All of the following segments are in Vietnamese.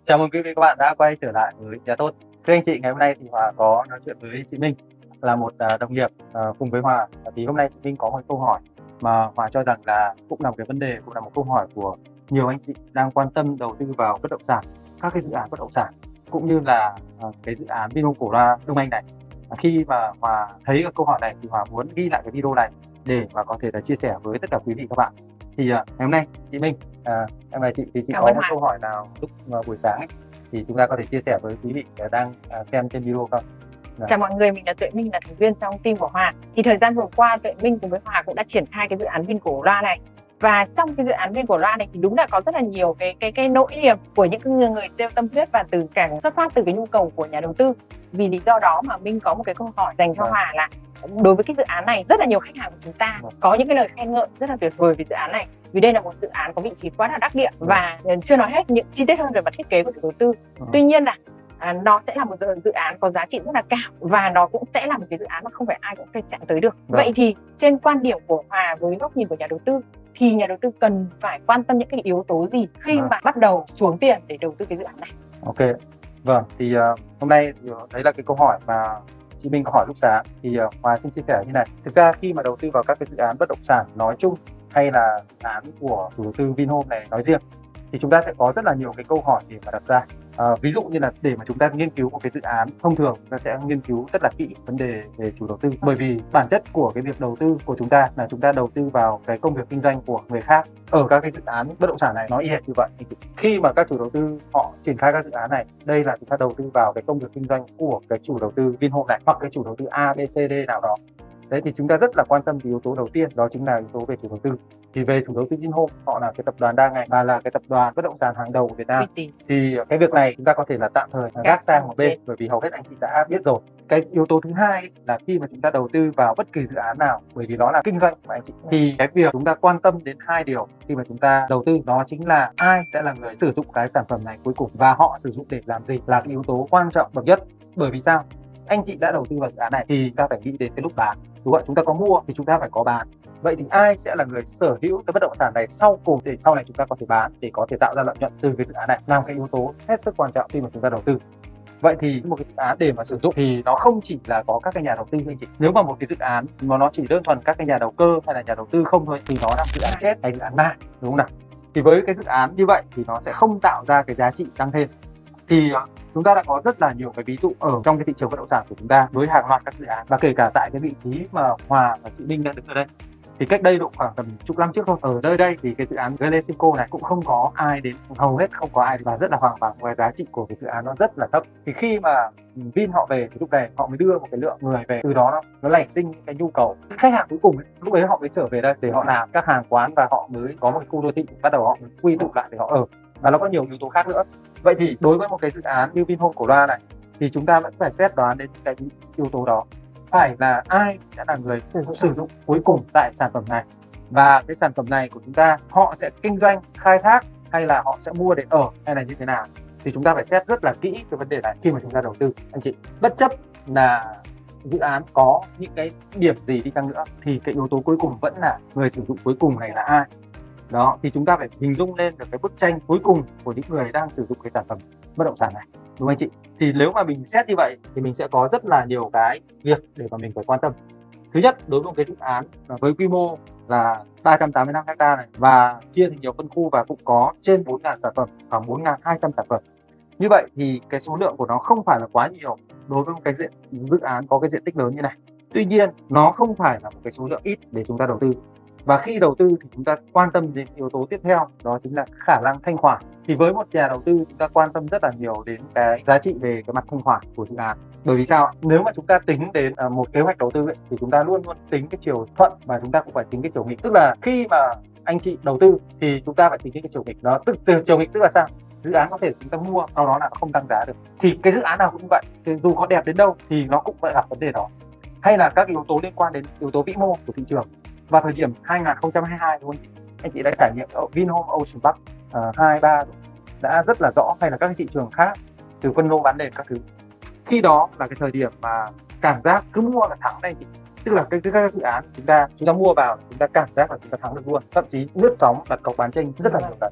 Chào mừng quý vị các bạn đã quay trở lại với Nhà Tốt. Thưa anh chị, ngày hôm nay thì Hòa có nói chuyện với chị Minh là một đồng nghiệp cùng với Hòa. Thì hôm nay chị Minh có một câu hỏi mà Hòa cho rằng là cũng là một cái vấn đề, cũng là một câu hỏi của nhiều anh chị đang quan tâm đầu tư vào bất động sản, các cái dự án bất động sản cũng như là cái dự án Vinhome Cổ Loa Đông Anh này. Khi mà Hòa thấy cái câu hỏi này thì Hòa muốn ghi lại cái video này để mà có thể là chia sẻ với tất cả quý vị các bạn. Thì ngày hôm nay chị Minh, em mời chị, thì chị có một câu hỏi nào lúc buổi sáng ấy, thì chúng ta có thể chia sẻ với quý vị đang xem trên video không? Chào mọi người, mình là Tuệ Minh, là thành viên trong team của Hòa. Thì thời gian vừa qua Tuệ Minh cùng với Hòa cũng đã triển khai cái dự án Vin Cổ Loa này. Và trong cái dự án Vin Cổ Loa này thì đúng là có rất là nhiều cái nỗi niềm của những người tiêu tâm huyết và xuất phát từ cái nhu cầu của nhà đầu tư. Vì lý do đó mà Minh có một cái câu hỏi dành cho Hòa là đối với cái dự án này, rất là nhiều khách hàng của chúng ta có những cái lời khen ngợi rất là tuyệt vời về dự án này, vì đây là một dự án có vị trí quá là đắc địa và chưa nói hết những chi tiết hơn về mặt thiết kế của chủ đầu tư. Tuy nhiên là nó sẽ là một dự án có giá trị rất là cao và nó cũng sẽ là một cái dự án mà không phải ai cũng có thể chạm tới được. Vậy thì trên quan điểm của Hòa, với góc nhìn của nhà đầu tư, thì nhà đầu tư cần phải quan tâm những cái yếu tố gì khi mà bắt đầu xuống tiền để đầu tư cái dự án này? Ok, vâng, thì hôm nay đấy là cái câu hỏi mà chị Minh có hỏi lúc sáng. Thì Hòa xin chia sẻ như này. Thực ra khi mà đầu tư vào các cái dự án bất động sản nói chung hay là dự án của chủ đầu tư Vinhome này nói riêng, thì chúng ta sẽ có rất là nhiều cái câu hỏi để mà đặt ra. Ví dụ như là để mà chúng ta nghiên cứu một cái dự án, thông thường chúng ta sẽ nghiên cứu rất là kỹ vấn đề về chủ đầu tư, bởi vì bản chất của cái việc đầu tư của chúng ta là chúng ta đầu tư vào cái công việc kinh doanh của người khác ở các cái dự án bất động sản này. Nói y hệt như vậy, khi mà các chủ đầu tư họ triển khai các dự án này, đây là chúng ta đầu tư vào cái công việc kinh doanh của cái chủ đầu tư Vinhome này hoặc cái chủ đầu tư A, B, C, D nào đó. Đấy, thì chúng ta rất là quan tâm cái yếu tố đầu tiên, đó chính là yếu tố về chủ đầu tư. Thì về chủ đầu tư Vinhome, họ là cái tập đoàn đa ngành và là cái tập đoàn bất động sản hàng đầu của Việt Nam. Thì cái việc này chúng ta có thể là tạm thời gác sang một bên, bởi vì hầu hết anh chị đã biết rồi. Cái yếu tố thứ hai là khi mà chúng ta đầu tư vào bất kỳ dự án nào, bởi vì nó là kinh doanh của anh chị, thì cái việc chúng ta quan tâm đến hai điều khi mà chúng ta đầu tư, đó chính là ai sẽ là người sử dụng cái sản phẩm này cuối cùng và họ sử dụng để làm gì, là cái yếu tố quan trọng bậc nhất. Bởi vì sao? Anh chị đã đầu tư vào dự án này thì ta phải nghĩ đến cái lúc bán, đúng không? Chúng ta có mua thì chúng ta phải có bán. Vậy thì ai sẽ là người sở hữu cái bất động sản này sau cùng, để sau này chúng ta có thể bán, để có thể tạo ra lợi nhuận từ cái dự án này, làm cái yếu tố hết sức quan trọng khi mà chúng ta đầu tư. Vậy thì một cái dự án để mà sử dụng thì nó không chỉ là có các cái nhà đầu tư anh chị. Nếu mà một cái dự án mà nó chỉ đơn thuần các cái nhà đầu cơ hay là nhà đầu tư không thôi thì nó là một dự án chết hay dự án ma, đúng không nào? Thì với cái dự án như vậy thì nó sẽ không tạo ra cái giá trị tăng thêm. Thì chúng ta đã có rất là nhiều cái ví dụ ở trong cái thị trường bất động sản của chúng ta với hàng loạt các dự án, và kể cả tại cái vị trí mà Hòa và chị Minh đang đứng ở đây. Thì cách đây độ khoảng tầm chục năm trước thôi, ở nơi đây thì cái dự án Gelesimco này cũng không có ai đến, hầu hết không có ai, và rất là hoang vắng, và giá trị của cái dự án nó rất là thấp. Thì khi mà Vin họ về thì lúc này họ mới đưa một cái lượng người về, từ đó nó nảy sinh cái nhu cầu khách hàng cuối cùng ấy, lúc ấy họ mới trở về đây để họ làm các hàng quán, và họ mới có một cái khu đô thị, bắt đầu họ mới quy tụ lại để họ ở, và nó có nhiều yếu tố khác nữa. Vậy thì đối với một cái dự án như Vinhome Cổ Loa này thì chúng ta vẫn phải xét đoán đến cái yếu tố đó, phải là ai sẽ là người sử dụng cuối cùng tại sản phẩm này, và cái sản phẩm này của chúng ta họ sẽ kinh doanh khai thác hay là họ sẽ mua để ở hay là như thế nào, thì chúng ta phải xét rất là kỹ cái vấn đề này khi mà chúng ta đầu tư anh chị. Bất chấp là dự án có những cái điểm gì đi chăng nữa thì cái yếu tố cuối cùng vẫn là người sử dụng cuối cùng này là ai. Đó, thì chúng ta phải hình dung lên được cái bức tranh cuối cùng của những người đang sử dụng cái sản phẩm bất động sản này, đúng không anh chị? Thì nếu mà mình xét như vậy thì mình sẽ có rất là nhiều cái việc để mà mình phải quan tâm. Thứ nhất, đối với một cái dự án với quy mô là 385 ha này và chia thành nhiều phân khu và cũng có trên 4.000 sản phẩm, khoảng 4.200 sản phẩm. Như vậy thì cái số lượng của nó không phải là quá nhiều đối với một cái dự án có cái diện tích lớn như này. Tuy nhiên, nó không phải là một cái số lượng ít để chúng ta đầu tư. Và khi đầu tư thì chúng ta quan tâm đến yếu tố tiếp theo, đó chính là khả năng thanh khoản. Thì với một nhà đầu tư, chúng ta quan tâm rất là nhiều đến cái giá trị về cái mặt thanh khoản của dự án. Bởi vì sao? Nếu mà chúng ta tính đến một kế hoạch đầu tư ấy, thì chúng ta luôn luôn tính cái chiều thuận và chúng ta cũng phải tính cái chiều nghịch. Tức là khi mà anh chị đầu tư thì chúng ta phải tính cái chiều nghịch. Đó, từ chiều nghịch tức là sao? Dự án có thể chúng ta mua sau đó là nó không tăng giá được. Thì cái dự án nào cũng như vậy, thì dù có đẹp đến đâu thì nó cũng phải gặp vấn đề đó. Hay là các yếu tố liên quan đến yếu tố vĩ mô của thị trường. Và thời điểm 2022 đúng không anh chị đã trải nghiệm ở Vinhome Ocean Park 2, 3 đã rất là rõ, hay là các thị trường khác từ phân lô bán nền các thứ. Khi đó là cái thời điểm mà cảm giác cứ mua là thắng đây chị. Tức là các dự án chúng ta mua vào, chúng ta cảm giác là chúng ta thắng được luôn, thậm chí lướt sóng đặt cọc bán chênh rất là nhiều lần.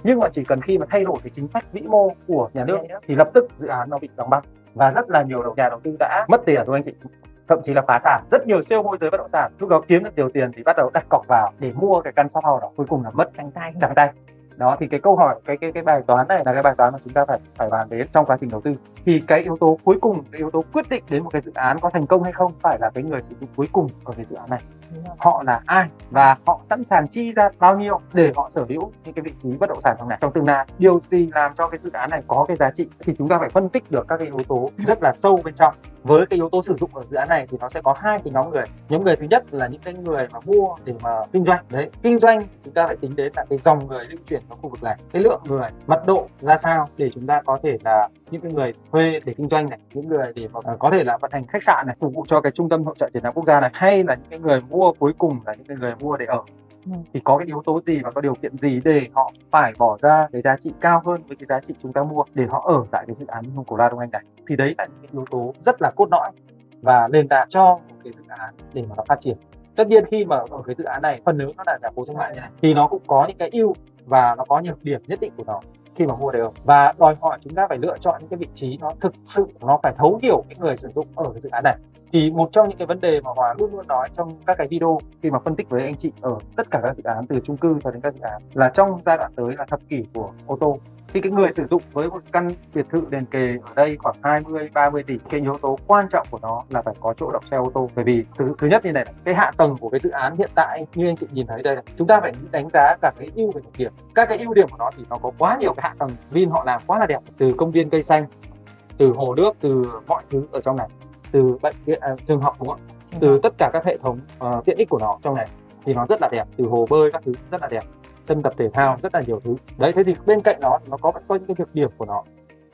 Nhưng mà chỉ cần khi mà thay đổi cái chính sách vĩ mô của nhà nước thì lập tức dự án nó bị đóng băng, và rất là nhiều nhà đầu tư đã mất tiền đúng không anh chị, thậm chí là phá sản. Rất nhiều siêu môi giới bất động sản lúc đó kiếm được nhiều tiền thì bắt đầu đặt cọc vào để mua cái căn shop house đó, cuối cùng là mất trắng tay. Đó thì cái câu hỏi, cái bài toán này là cái bài toán mà chúng ta phải bàn đến trong quá trình đầu tư. Thì cái yếu tố cuối cùng, cái yếu tố quyết định đến một cái dự án có thành công hay không phải là cái người sử dụng cuối cùng của cái dự án này. Họ là ai và họ sẵn sàng chi ra bao nhiêu để họ sở hữu những cái vị trí bất động sản trong này trong tương lai. Điều gì làm cho cái dự án này có cái giá trị thì chúng ta phải phân tích được các cái yếu tố rất là sâu bên trong. Với cái yếu tố sử dụng ở dự án này thì nó sẽ có hai cái nhóm người. Nhóm người thứ nhất là những cái người mà mua để mà kinh doanh. Đấy, kinh doanh chúng ta phải tính đến là cái dòng người lưu chuyển trong khu vực này, cái lượng người, mật độ ra sao để chúng ta có thể là những cái người thuê để kinh doanh này, những người để mà có thể là vận hành khách sạn này, phục vụ cho cái trung tâm hội chợ triển lãm quốc gia này, hay là những cái người mua cuối cùng là những cái người mua để ở. Thì có cái yếu tố gì và có điều kiện gì để họ phải bỏ ra cái giá trị cao hơn với cái giá trị chúng ta mua để họ ở tại cái dự án Vinhome Cổ Loa Đông Anh này. Thì đấy là những cái yếu tố rất là cốt lõi và nền tảng cho một cái dự án để mà nó phát triển. Tất nhiên khi mà ở cái dự án này phần lớn nó là nhà phố thương mại như này thì nó cũng có những cái ưu và nó có nhược điểm nhất định của nó khi mà mua để ở, và đòi hỏi chúng ta phải lựa chọn những cái vị trí nó thực sự nó phải thấu hiểu cái người sử dụng ở cái dự án này. Thì một trong những cái vấn đề mà Hòa luôn luôn nói trong các cái video khi mà phân tích với anh chị ở tất cả các dự án từ chung cư cho đến các dự án là trong giai đoạn tới là thập kỷ của ô tô, thì cái người sử dụng với một căn biệt thự liền kề ở đây khoảng 20-30 tỷ, cái yếu tố quan trọng của nó là phải có chỗ đậu xe ô tô. Bởi vì thứ nhất như này, cái hạ tầng của cái dự án hiện tại như anh chị nhìn thấy đây này, chúng ta phải đánh giá cả cái ưu và nhược điểm. Các cái ưu điểm của nó thì nó có quá nhiều cái hạ tầng, Vin họ làm quá là đẹp, từ công viên cây xanh, từ hồ nước, từ mọi thứ ở trong này, từ bệnh viện, trường học đúng không ạ, từ tất cả các hệ thống tiện ích của nó trong này thì nó rất là đẹp, từ hồ bơi các thứ rất là đẹp, sân tập thể thao, rất là nhiều thứ. Đấy, thế thì bên cạnh đó nó có những cái nhược điểm của nó.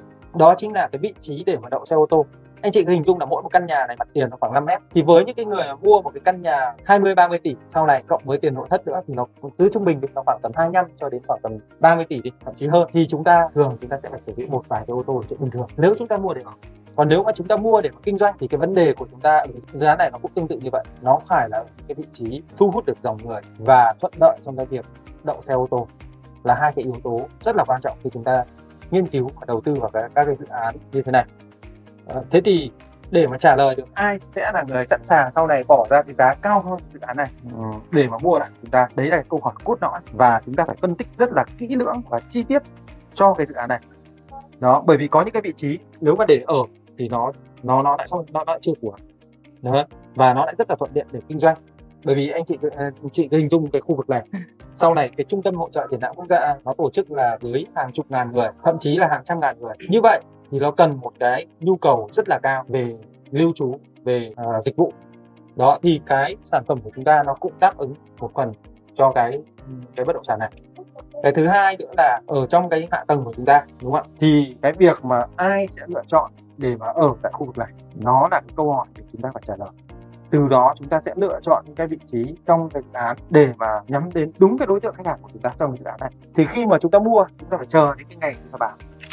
Đó chính là cái vị trí để mà đậu xe ô tô. Anh chị cứ hình dung là mỗi một căn nhà này mặt tiền nó khoảng 5 mét. Thì với những cái người mà mua một cái căn nhà 20-30 tỷ sau này cộng với tiền nội thất nữa thì nó cứ trung bình nó khoảng tầm 25 cho đến khoảng tầm 30 tỷ đi, thậm chí hơn. Thì chúng ta sẽ phải sở hữu một vài cái ô tô ở chỗ bình thường nếu chúng ta mua để ở. Còn nếu mà chúng ta mua để mà kinh doanh thì cái vấn đề của chúng ta ở dự án này nó cũng tương tự như vậy. Nó phải là cái vị trí thu hút được dòng người và thuận lợi trong cái việc đậu xe ô tô, là hai cái yếu tố rất là quan trọng khi chúng ta nghiên cứu và đầu tư vào các cái dự án như thế này. Thế thì để mà trả lời được ai sẽ là người sẵn sàng sau này bỏ ra cái giá cao hơn dự án này để mà mua lại chúng ta, đấy là cái câu hỏi cốt lõi và chúng ta phải phân tích rất là kỹ lưỡng và chi tiết cho cái dự án này. Đó, bởi vì có những cái vị trí nếu mà để ở thì nó lại chưa phù hợp. Đó, và nó lại rất là thuận tiện để kinh doanh. Bởi vì anh chị hình dung cái khu vực này, sau này cái trung tâm hội chợ triển lãm quốc gia nó tổ chức là với hàng chục ngàn người, thậm chí là hàng trăm ngàn người. Như vậy thì nó cần một cái nhu cầu rất là cao về lưu trú, về dịch vụ. Đó thì cái sản phẩm của chúng ta nó cũng đáp ứng một phần cho cái bất động sản này. Cái thứ hai nữa là ở trong cái hạ tầng của chúng ta, đúng không ạ? Thì cái việc mà ai sẽ lựa chọn để mà ở tại khu vực này, nó là cái câu hỏi để chúng ta phải trả lời. Từ đó chúng ta sẽ lựa chọn những cái vị trí trong cái dự án để mà nhắm đến đúng cái đối tượng khách hàng của chúng ta trong cái dự án này. Thì khi mà chúng ta mua, chúng ta phải chờ đến cái ngày chúng ta bán.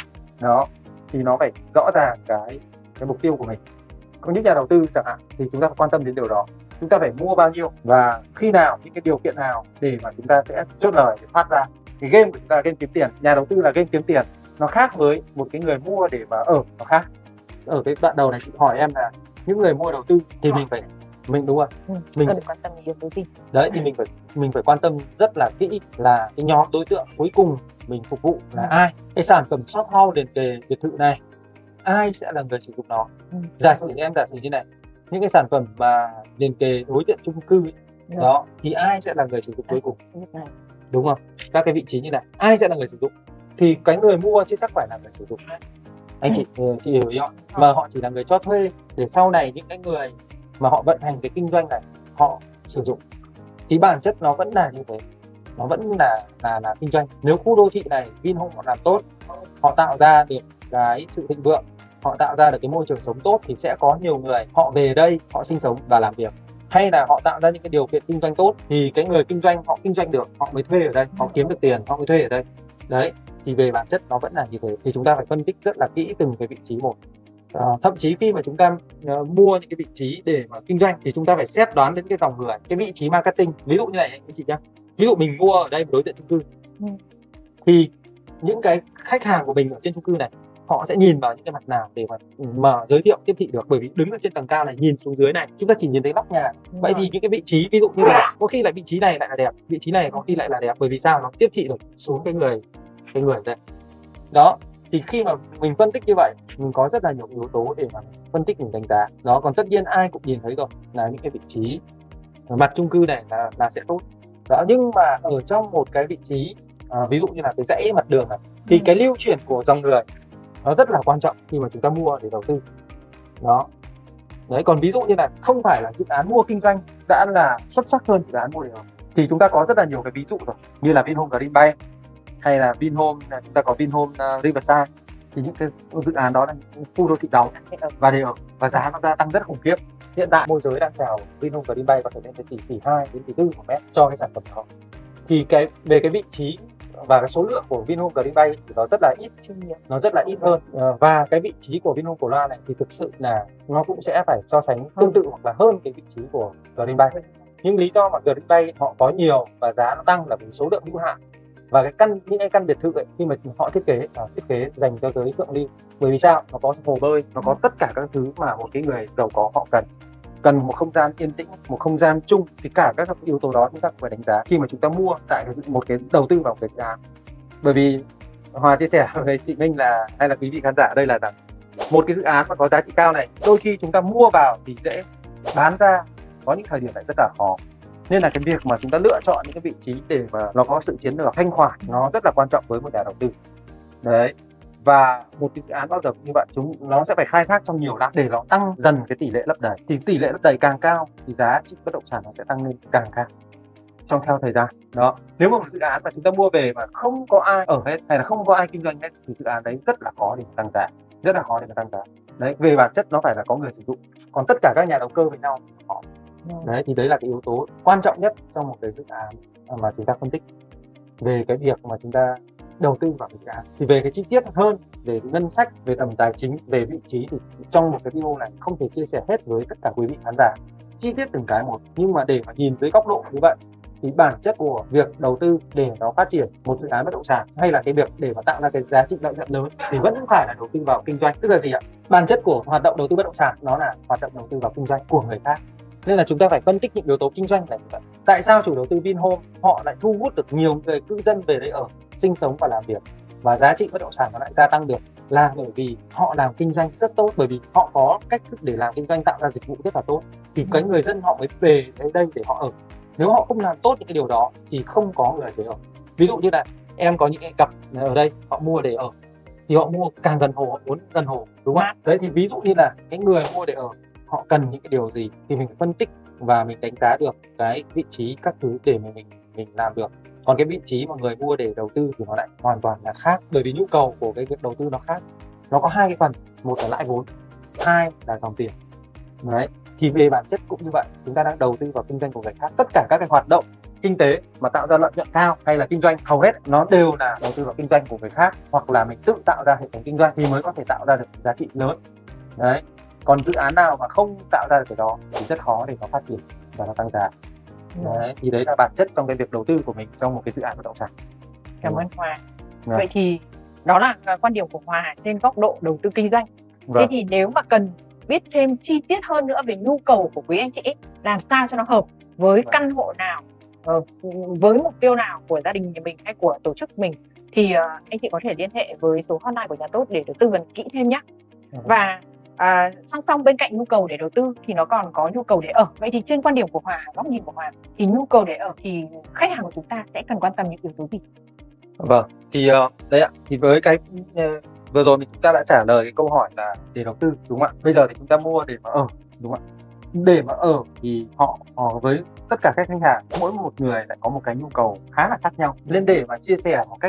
Đó, thì nó phải rõ ràng cái mục tiêu của mình. Có những nhà đầu tư chẳng hạn thì chúng ta phải quan tâm đến điều đó. Chúng ta phải mua bao nhiêu và khi nào, những cái điều kiện nào để mà chúng ta sẽ chốt lời để phát ra. Cái game của chúng ta là game kiếm tiền, nhà đầu tư là game kiếm tiền. Nó khác với một cái người mua để mà ở, nó khác. Ở cái đoạn đầu này chị hỏi em là những người mua đầu tư thì mình đúng không? Mình sẽ quan tâm đến yếu tố gì? Đấy thì mình phải quan tâm rất là kỹ là cái nhóm đối tượng cuối cùng mình phục vụ là ai. Cái sản phẩm shop house liền kề biệt thự này, ai sẽ là người sử dụng nó? Giả sử như này, những cái sản phẩm mà liền kề đối diện chung cư ấy, đó thì ai sẽ là người sử dụng cuối cùng? Đúng không? Các cái vị trí như này, ai sẽ là người sử dụng? Thì cái người mua chứ chắc phải là người sử dụng. Anh chị hiểu ý không? Mà họ chỉ là người cho thuê để sau này những cái người mà họ vận hành cái kinh doanh này họ sử dụng. Thì bản chất nó vẫn là như thế, nó vẫn là kinh doanh. Nếu khu đô thị này Vinhome họ làm tốt, họ tạo ra được cái sự thịnh vượng, họ tạo ra được cái môi trường sống tốt thì sẽ có nhiều người họ về đây họ sinh sống và làm việc. Hay là họ tạo ra những cái điều kiện kinh doanh tốt thì cái người kinh doanh họ kinh doanh được, họ mới thuê ở đây, họ kiếm được tiền, họ mới thuê ở đây. Đấy, thì về bản chất nó vẫn là như thế. Thì chúng ta phải phân tích rất là kỹ từng cái vị trí một. Thậm chí khi mà chúng ta mua những cái vị trí để mà kinh doanh thì chúng ta phải xét đoán đến cái dòng người, cái vị trí marketing. Ví dụ như này anh chị nhá, ví dụ mình mua ở đây đối diện chung cư thì những cái khách hàng của mình ở trên chung cư này họ sẽ nhìn vào những cái mặt nào để mà giới thiệu tiếp thị được, bởi vì đứng ở trên tầng cao này nhìn xuống dưới này chúng ta chỉ nhìn thấy nóc nhà. Vậy thì những cái vị trí ví dụ như là có khi lại vị trí này lại là đẹp, vị trí này có khi lại là đẹp, bởi vì sao? Nó tiếp thị được xuống cái người đây đó. Thì khi mà mình phân tích như vậy, mình có rất là nhiều yếu tố để mà phân tích, mình đánh giá đó. Còn tất nhiên ai cũng nhìn thấy rồi là những cái vị trí ở mặt chung cư này là sẽ tốt đó, nhưng mà ở trong một cái vị trí ví dụ như là cái dãy mặt đường này thì cái lưu chuyển của dòng người nó rất là quan trọng khi mà chúng ta mua để đầu tư đó. Đấy, còn ví dụ như là không phải là dự án mua kinh doanh đã là xuất sắc hơn dự án mua để ở, thì chúng ta có rất là nhiều cái ví dụ rồi, như là Vinhome Green Bay hay là Vinhome, chúng ta có Vinhome Riverside. Thì những cái dự án đó là những khu đô thị đóng và để ở, và giá nó gia tăng rất khủng khiếp. Hiện tại môi giới đang chào Vinhome Green Bay có thể lên tới tỷ 2 đến tỷ 4 một mét cho cái sản phẩm đó. Thì về cái vị trí và cái số lượng của Vinhome Green Bay thì nó rất là ít, nó rất là ít hơn. Và cái vị trí của Vinhome Cổ Loa này thì thực sự là nó cũng sẽ phải so sánh tương tự hoặc là hơn cái vị trí của Green Bay. Nhưng lý do mà Green Bay họ có nhiều và giá nó tăng là vì số lượng hữu hạn. Và những cái căn biệt thự ấy, khi mà họ thiết kế dành cho giới thượng lưu, bởi vì sao? Nó có hồ bơi, nó có tất cả các thứ mà một cái người giàu có họ cần một không gian yên tĩnh, một không gian chung. Thì cả các yếu tố đó chúng ta phải đánh giá khi mà chúng ta mua tại một cái đầu tư vào một cái dự án. Bởi vì Hòa chia sẻ với chị Minh là, hay là quý vị khán giả đây, là rằng một cái dự án mà có giá trị cao này, đôi khi chúng ta mua vào thì dễ, bán ra có những thời điểm lại rất là khó. Nên là cái việc mà chúng ta lựa chọn những cái vị trí để mà nó có sự chiến lược thanh khoản nó rất là quan trọng với một nhà đầu tư. Đấy. Và một cái dự án bao giờ cũng như vậy, nó sẽ phải khai thác trong nhiều năm để nó tăng dần cái tỷ lệ lấp đầy. Thì tỷ lệ lấp đầy càng cao thì giá trị bất động sản nó sẽ tăng lên càng cao trong theo thời gian. Đó. Nếu mà một dự án mà chúng ta mua về mà không có ai ở hết hay là không có ai kinh doanh hết thì dự án đấy rất là khó để tăng giá, rất là khó để mà tăng giá. Đấy, về bản chất nó phải là có người sử dụng. Còn tất cả các nhà đầu cơ với nhau họ. Đấy, thì đấy là cái yếu tố quan trọng nhất trong một cái dự án mà chúng ta phân tích về cái việc mà chúng ta đầu tư vào cái dự án. Thì về cái chi tiết hơn, về cái ngân sách, về tầm tài chính, về vị trí thì trong một cái video này không thể chia sẻ hết với tất cả quý vị khán giả chi tiết từng cái một. Nhưng mà để mà nhìn dưới góc độ như vậy thì bản chất của việc đầu tư để nó phát triển một dự án bất động sản, hay là cái việc để mà tạo ra cái giá trị lợi nhuận lớn, thì vẫn phải là đầu tư vào kinh doanh. Tức là gì ạ? Bản chất của hoạt động đầu tư bất động sản nó là hoạt động đầu tư vào kinh doanh của người khác. Nên là chúng ta phải phân tích những yếu tố kinh doanh này như vậy. Tại sao chủ đầu tư Vinhome họ lại thu hút được nhiều người cư dân về đấy ở, sinh sống và làm việc, và giá trị bất động sản nó lại gia tăng được? Là bởi vì họ làm kinh doanh rất tốt, bởi vì họ có cách thức để làm kinh doanh, tạo ra dịch vụ rất là tốt, thì cái người dân họ mới về đây để họ ở. Nếu họ không làm tốt những cái điều đó thì không có người để ở. Ví dụ như là em có những cái cặp ở đây họ mua để ở, thì họ mua càng gần hồ họ muốn gần hồ, đúng không? Đấy, thì ví dụ như là cái người mua để ở họ cần những cái điều gì thì mình phân tích và mình đánh giá được cái vị trí các thứ để mình làm được. Còn cái vị trí mà người mua để đầu tư thì nó lại hoàn toàn là khác, bởi vì nhu cầu của cái việc đầu tư nó khác. Nó có hai cái phần, một là lãi vốn, hai là dòng tiền. Đấy, thì về bản chất cũng như vậy, chúng ta đang đầu tư vào kinh doanh của người khác. Tất cả các cái hoạt động kinh tế mà tạo ra lợi nhuận cao hay là kinh doanh, hầu hết nó đều là đầu tư vào kinh doanh của người khác, hoặc là mình tự tạo ra hệ thống kinh doanh thì mới có thể tạo ra được giá trị lớn. Đấy. Còn dự án nào mà không tạo ra được cái đó thì rất khó để nó phát triển và nó tăng giá. Đấy, thì đấy là bản chất trong cái việc đầu tư của mình trong một cái dự án bất động sản. Cảm ơn Hòa. Vậy thì đó là quan điểm của Hòa trên góc độ đầu tư kinh doanh. Thế thì nếu mà cần biết thêm chi tiết hơn nữa về nhu cầu của quý anh chị, làm sao cho nó hợp với căn hộ nào, với mục tiêu nào của gia đình nhà mình hay của tổ chức mình, thì anh chị có thể liên hệ với số hotline của Nhà Tốt để được tư vấn kỹ thêm nhé. Và song song bên cạnh nhu cầu để đầu tư thì nó còn có nhu cầu để ở. Vậy thì trên quan điểm của Hòa, góc nhìn của Hòa, thì nhu cầu để ở thì khách hàng của chúng ta sẽ cần quan tâm những yếu tố gì? Vâng, thì đấy ạ, thì với cái vừa rồi chúng ta đã trả lời cái câu hỏi là để đầu tư, đúng không ạ? Bây giờ thì chúng ta mua để mà ở, đúng không ạ? Để mà ở thì họ với tất cả các khách hàng, mỗi một người lại có một cái nhu cầu khá là khác nhau, nên để mà chia sẻ một cách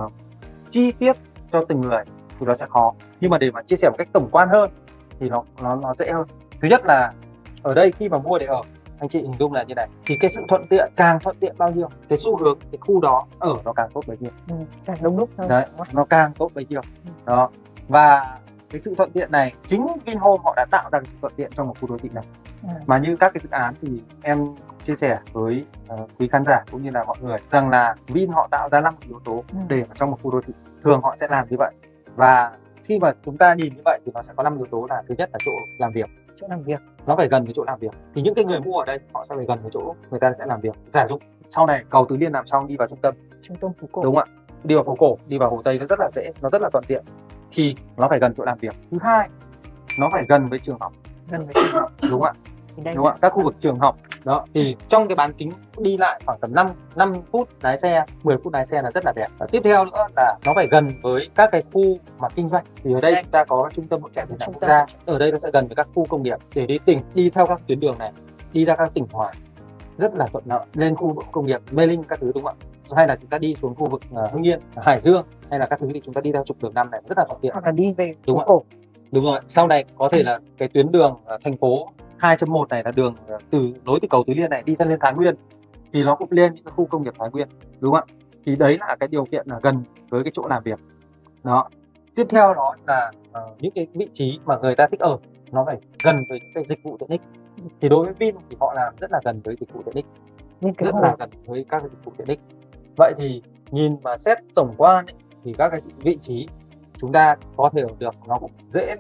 chi tiết cho từng người thì nó sẽ khó. Nhưng mà để mà chia sẻ một cách tổng quan hơn thì nó dễ hơn. Thứ nhất là ở đây khi mà mua để ở, anh chị hình dung là như này, thì cái sự thuận tiện, càng thuận tiện bao nhiêu, cái xu hướng cái khu đó ở nó càng tốt bấy nhiêu, càng đông đúc hơn. Đấy, nó càng tốt bấy nhiêu. Đó. Và cái sự thuận tiện này chính Vinhome họ đã tạo ra cái sự thuận tiện trong một khu đô thị này. Mà như các cái dự án thì em chia sẻ với quý khán giả cũng như là mọi người rằng là Vin họ tạo ra 5 yếu tố để trong một khu đô thị. thường họ sẽ làm như vậy. Và khi mà chúng ta nhìn như vậy thì nó sẽ có 5 yếu tố. Là thứ nhất là chỗ làm việc, Chỗ làm việc. nó phải gần với chỗ làm việc. Thì những cái người mua ở đây họ sẽ phải gần với chỗ người ta sẽ làm việc. Giả dụ sau này cầu Tứ Liên làm xong đi vào trung tâm Phố cổ. đúng không ạ, đi vào phố cổ, đi vào Hồ Tây nó rất là dễ, nó rất là thuận tiện. Thì nó phải gần chỗ làm việc. Thứ hai, nó phải gần với trường học. Gần với trường học. Đúng không ạ? Thì đây Đúng không ạ? Các khu vực trường học đó thì trong cái bán kính đi lại khoảng tầm 5 phút lái xe, 10 phút lái xe là rất là đẹp. Và tiếp theo nữa là nó phải gần với các cái khu mà kinh doanh. Thì ở đây chúng ta có trung tâm hỗ trợ hiện đại quốc gia. Ở đây nó sẽ gần với các khu công nghiệp để đi tỉnh, đi theo các tuyến đường này, đi ra các tỉnh ngoài rất là thuận lợi. Lên khu công nghiệp Mê Linh các thứ đúng không ạ? Hay là chúng ta đi xuống khu vực Hưng Yên, Hải Dương hay là các thứ thì chúng ta đi theo trục đường 5 này rất là thuận tiện. Hoặc là đi về đúng phố không cổ. Đúng rồi. Sau này có thể là cái tuyến đường thành phố 2.1 này là đường nối từ cầu Tứ Liên này đi lên Thái Nguyên, thì nó cũng lên những cái khu công nghiệp Thái Nguyên đúng không ạ? Thì đấy là cái điều kiện là gần với cái chỗ làm việc đó. Tiếp theo đó là những cái vị trí mà người ta thích ở, nó phải gần với những cái dịch vụ tiện ích. Thì đối với Vin thì họ làm rất là gần với dịch vụ tiện ích, rất là gần với các cái dịch vụ tiện ích. Vậy thì nhìn mà xét tổng quan ấy, thì các cái vị trí chúng ta có thể ở được nó cũng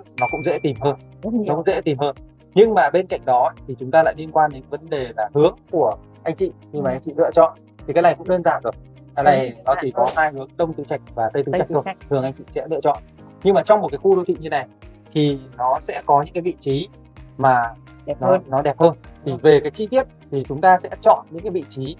dễ tìm hơn, nó cũng dễ tìm hơn. Nhưng mà bên cạnh đó thì chúng ta lại liên quan đến vấn đề là hướng của anh chị khi mà anh chị lựa chọn. Thì cái này cũng đơn giản rồi, cái này nó chỉ có hai hướng Đông Tứ Trạch và Tây Tứ Trạch thôi, thường anh chị sẽ lựa chọn. Nhưng mà trong một cái khu đô thị như này thì nó sẽ có những cái vị trí mà nó đẹp hơn. Thì về cái chi tiết thì chúng ta sẽ chọn những cái vị trí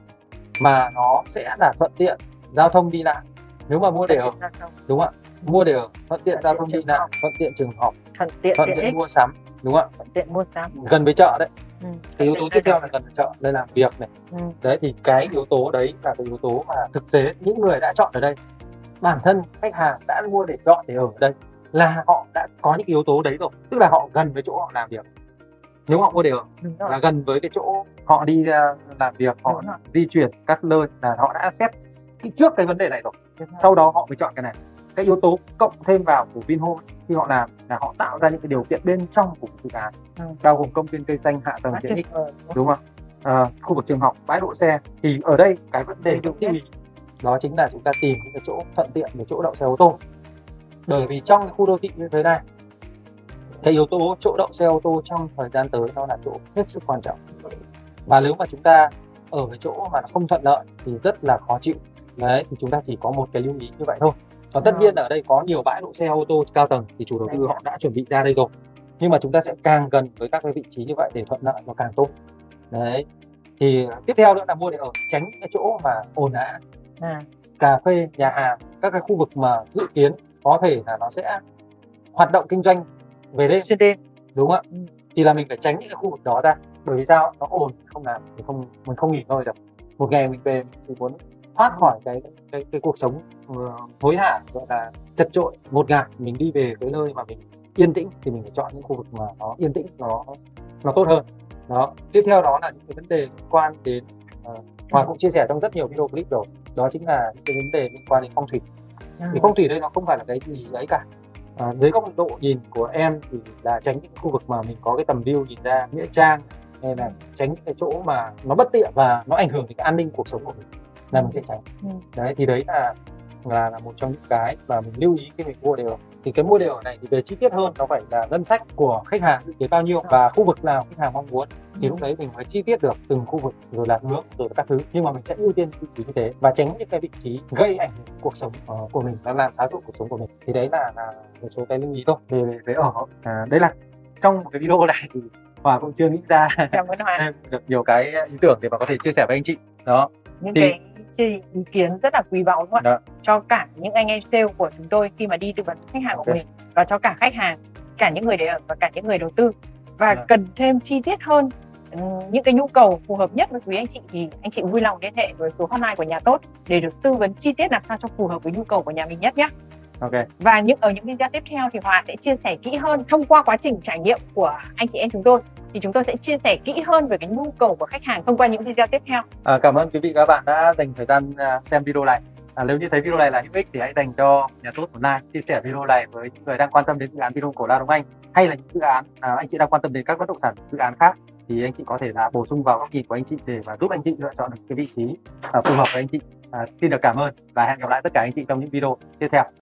mà nó sẽ là thuận tiện giao thông đi lại. Nếu mà mua để ở, đúng không ạ, mua để ở thuận tiện giao thông đi lại, thuận tiện trường học, thuận tiện mua sắm, đúng không ạ, thuận tiện mua sắm, gần với chợ đấy. Cái yếu tố tiếp theo là gần với chợ, nơi làm việc này. Đấy thì cái yếu tố đấy là cái yếu tố mà thực tế những người đã chọn ở đây, bản thân khách hàng đã mua để chọn để ở đây là họ đã có những yếu tố đấy rồi, tức là họ gần với chỗ họ làm việc. Nếu họ mua để ở là gần với cái chỗ họ đi làm việc, họ di chuyển các nơi là họ đã xét trước cái vấn đề này rồi, sau đó họ mới chọn cái này. Cái yếu tố cộng thêm vào của Vinhome khi họ làm là họ tạo ra những cái điều kiện bên trong của dự án, bao gồm công viên cây xanh, hạ tầng tiện ích, đúng không? Khu vực trường học, bãi đỗ xe. Thì ở đây cái vấn đề đầu tiên đó chính là chúng ta tìm những cái chỗ thuận tiện để chỗ đậu xe ô tô. Bởi vì trong cái khu đô thị như thế này, cái yếu tố chỗ đậu xe ô tô trong thời gian tới nó là chỗ hết sức quan trọng. Và nếu mà chúng ta ở cái chỗ mà nó không thuận lợi thì rất là khó chịu. Đấy, thì chúng ta chỉ có một cái lưu ý như vậy thôi. Còn tất nhiên là ở đây có nhiều bãi đỗ xe ô tô cao tầng thì chủ đầu tư họ đã chuẩn bị ra đây rồi. Nhưng mà chúng ta sẽ càng gần với các cái vị trí như vậy để thuận lợi nó càng tốt. Đấy. Thì tiếp theo nữa là mua để ở, tránh cái chỗ mà ồn ào, cà phê, nhà hàng, các cái khu vực mà dự kiến có thể là nó sẽ hoạt động kinh doanh về đêm, đúng không ạ? Thì là mình phải tránh những cái khu vực đó ra. Bởi vì sao? Nó ồn, không làm mình không nghỉ ngơi được. Một ngày mình về mình chỉ muốn thoát khỏi cái cuộc sống hối hả, gọi là chật chội ngột ngạt, mình đi về cái nơi mà mình yên tĩnh thì mình phải chọn những khu vực mà nó yên tĩnh, nó tốt hơn. Đó. Tiếp theo đó là những cái vấn đề liên quan đến Hòa cũng chia sẻ trong rất nhiều video clip rồi, đó chính là những cái vấn đề liên quan đến phong thủy. Thì phong thủy đây nó không phải là cái gì ấy cả. Dưới góc độ nhìn của em thì là tránh những khu vực mà mình có cái tầm view nhìn ra nghĩa trang, hay là tránh những cái chỗ mà nó bất tiện và nó ảnh hưởng đến cái an ninh cuộc sống của mình là mình sẽ tránh. Đấy thì đấy là một trong những cái mà mình lưu ý khi mình mua để ở. Thì cái mua để ở này thì về chi tiết hơn nó phải là ngân sách của khách hàng dự kiến bao nhiêu và khu vực nào khách hàng mong muốn, thì lúc đấy mình mới chi tiết được từng khu vực rồi là hướng rồi các thứ. Nhưng mà mình sẽ ưu tiên vị trí như thế và tránh những cái vị trí gây ảnh hưởng cuộc sống của mình, nó làm xáo trộn cuộc sống của mình. Thì đấy là một số cái lưu ý thôi về ở. Đấy là trong một cái video này thì Hòa cũng chưa nghĩ ra được nhiều cái ý tưởng để mà có thể chia sẻ với anh chị. Đó. Những cái ý kiến rất là quý báu đúng không ạ? Cho cả những anh em sale của chúng tôi khi mà đi tư vấn khách hàng của mình, và cho cả khách hàng, cả những người để ở và cả những người đầu tư. Và cần thêm chi tiết hơn những cái nhu cầu phù hợp nhất với quý anh chị thì anh chị vui lòng liên hệ với số hotline của Nhà Tốt để được tư vấn chi tiết làm sao cho phù hợp với nhu cầu của nhà mình nhất nhé. Và ở những video tiếp theo thì Hòa sẽ chia sẻ kỹ hơn thông qua quá trình trải nghiệm của anh chị em chúng tôi. Thì chúng tôi sẽ chia sẻ kỹ hơn về cái nhu cầu của khách hàng thông qua những video tiếp theo. Cảm ơn quý vị và các bạn đã dành thời gian xem video này. Nếu như thấy video này là hữu ích thì hãy dành cho Nhà Tốt một like, chia sẻ video này với những người đang quan tâm đến dự án Vinhome của La Đông Anh, hay là những dự án anh chị đang quan tâm đến các bất động sản dự án khác, thì anh chị có thể là bổ sung vào góc nhìn của anh chị để mà giúp anh chị lựa chọn được cái vị trí phù hợp với anh chị. Xin được cảm ơn và hẹn gặp lại tất cả anh chị trong những video tiếp theo.